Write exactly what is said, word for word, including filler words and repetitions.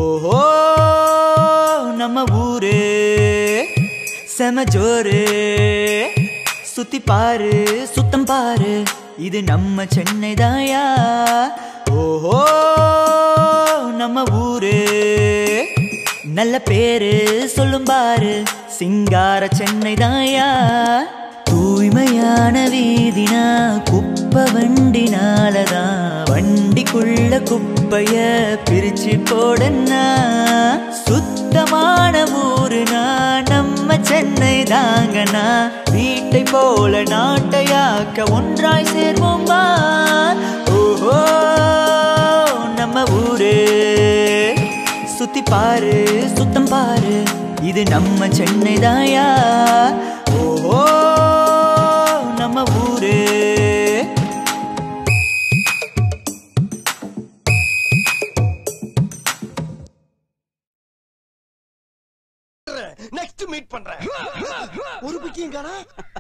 ஓஹோ நம்ம ஊரு செம ஜோரு சுத்தி பாரு சுத்தம் பாரு இது நம்ம சென்னை தாயா ஓஹோ நம்ம ஊரு நல்ல பேரு சொல்லும் பாரு சிங்கார சென்னை தாயா தூய்மையான வீதினா குப்பை வண்டினாலதான் வண்டிக்குள்ள குப்பைய பிரிச்சு போடனா சுத்தமான ஊருனா நம்ம சென்னை தாங்கனா வீட்டை போல நாட்டையாக்க ஒன்றாய் சேர்வோம்பா ஓஹோ நம்ம ஊரு சுத்தி பாரு சுத்தம் பாரு இது நம்ம சென்னை தாயா ஓஹோ நம்ம ஊரு நெக்ஸ்ட் மீட் பண்றேன் ஒரு பிக்கிங் காணா